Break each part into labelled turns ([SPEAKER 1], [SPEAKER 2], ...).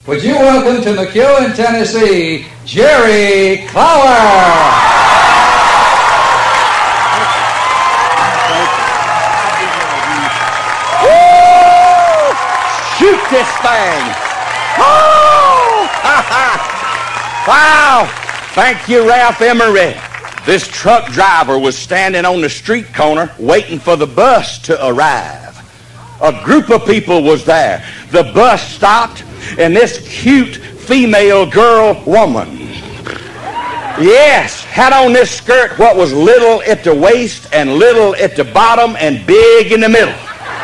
[SPEAKER 1] Would you welcome to McEwen, Tennessee, Jerry Clower?
[SPEAKER 2] Woo! Shoot this thing! Oh! Wow! Thank you, Ralph Emery. This truck driver was standing on the street corner waiting for the bus to arrive. A group of people was there. The bus stopped, and this cute female woman, yes, had on this skirt what was little at the waist and little at the bottom and big in the middle.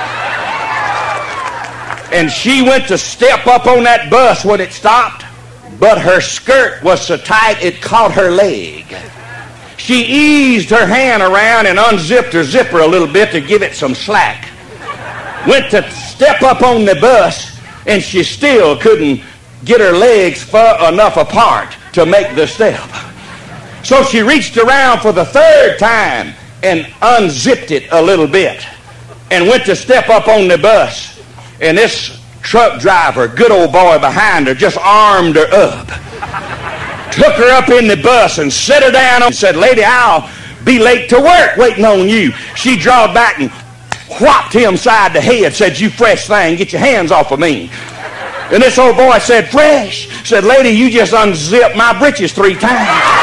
[SPEAKER 2] And she went to step up on that bus when it stopped, but her skirt was so tight it caught her leg. She eased her hand around and unzipped her zipper a little bit to give it some slack. Went to step up on the bus, and she still couldn't get her legs far enough apart to make the step. So she reached around for the third time and unzipped it a little bit and went to step up on the bus. And this truck driver, good old boy behind her, just armed her up. Took her up in the bus and set her down and said, "Lady, I'll be late to work waiting on you." She drawed back and whopped him side the head, said, "You fresh thing, get your hands off of me." And this old boy said, "Fresh?" Said, "Lady, you just unzipped my britches 3 times."